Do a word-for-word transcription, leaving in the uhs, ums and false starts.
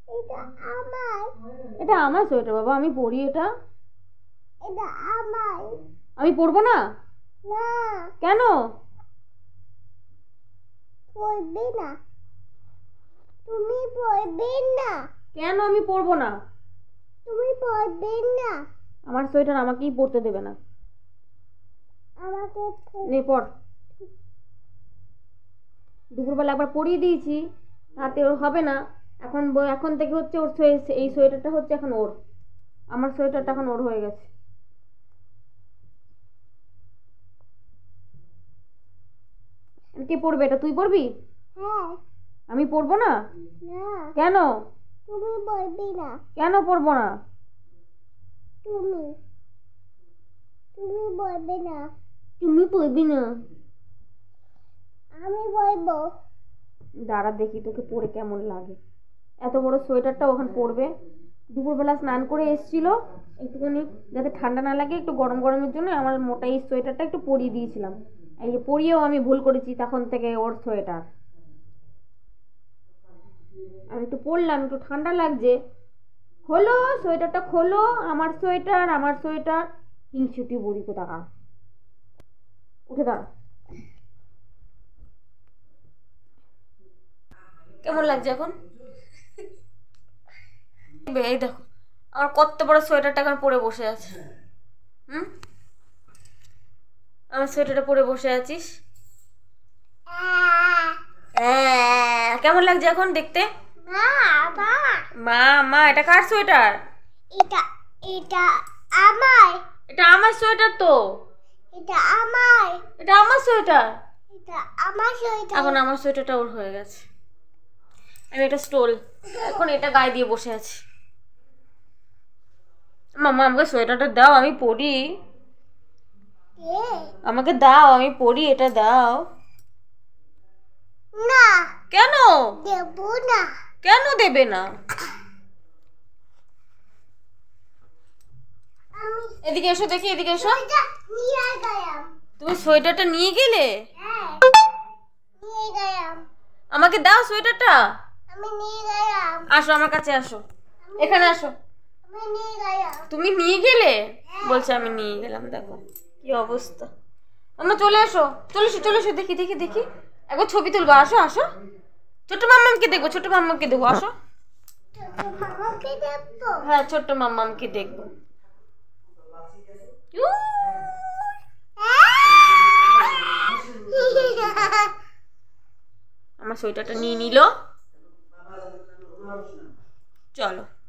এটা আমার এটা আমার সোয়েটার বাবা, আমি পরি এটা। এটা আমার। আমি পরবো না? না। কেন? পরবে না, তুমি পরবে না। কেন আমি পরবো না? তুমি পরবে না। আমার সোয়েটার আমাকেই পরতে দেবে না। আমাকে নে পর। দুপুরবেলা একবার পরিয়ে দিয়েছি, তাতে ওর হবে না। এখন এখন থেকে হচ্ছে ওর এই সোয়েটারটা হচ্ছে এখন ওর। আমার সোয়েটারটা এখন ওর হয়ে গেছে। কে পরবে এটা? তুই পরবি? হ্যাঁ। আমি পরবো না? না। কেন? তুমি পরবে না। কেন পরবো না? তুমি তুমি পরবে না। তুমি পরবি না? আমি পরবো। দাঁড়া দেখি তোকে পরে কেমন লাগে। এত বড় সোয়েটারটা ওখান পরবে। দুপুরবেলা স্নান করে এসেছিল, একটুখানি যাতে ঠান্ডা না লাগে একটু গরম গরমের জন্য আমার মোটা এই সোয়েটারটা একটু পরিয়ে দিয়েছিলাম। এই পরিয়েও আমি ভুল করেছি, তখন থেকে ওর সোয়েটার আমি একটু পরলাম, একটু ঠান্ডা লাগছে। খোলো সোয়েটারটা, খোলো। আমার সোয়েটার, আমার সোয়েটার। হিংসুটি বুড়ি কোথাকা। উঠে দাঁড়া। কেমন লাগছে এখন? এই দেখো আমার কত বড় সোয়েটারটা এখন পরে বসে আছে। হুম, আমার সোয়েটারটা পরে বসে আছিস। কেমন লাগছে এখন দেখতে? মা মা মা মা এটা কার সোয়েটার? এটা এটা আমার। এটা আমার সোয়েটার তো। এটা আমার। এটা আমার সোয়েটার। এটা আমার সোয়েটার। এখন আমার সোয়েটারটা ওর হয়ে গেছে। আমি একটা স্টোল এখন এটা গায়ে দিয়ে বসে আছি। মামা আমাকে সোয়েটারটা দাও, আমি পরি। আমাকে দাও, আমি পরি, এটা দাও। না। কেন দেব না? কেন দেবে না? এদিকে এসো দেখি, এদিকে এসো। তুমি সোয়েটারটা নিয়ে গেলে? হ্যাঁ নিয়ে গেলাম। আমাকে দাও সোয়েটারটা। আমি নিয়ে গেলাম। আসো আমার কাছে, আসো এখানে আসো। আমি নিয়ে গেলাম। তুমি নিয়ে গেলে? বলছে আমি নিয়ে গেলাম। দেখো কি অবস্থা। আমার চলে এসো, চলে এসো, চলে এসো। দেখি দেখি দেখি একবার ছবি তুলবো। আসো আসো, ছোট মাম্মামকে দেখবো, ছোট মাম্মামকে দেখবো। আসো। মামাকে দেখবো? হ্যাঁ ছোট্ট মাম্মামকে দেখবো। আমার সোয়েটারটা নিয়ে নিল। চলো।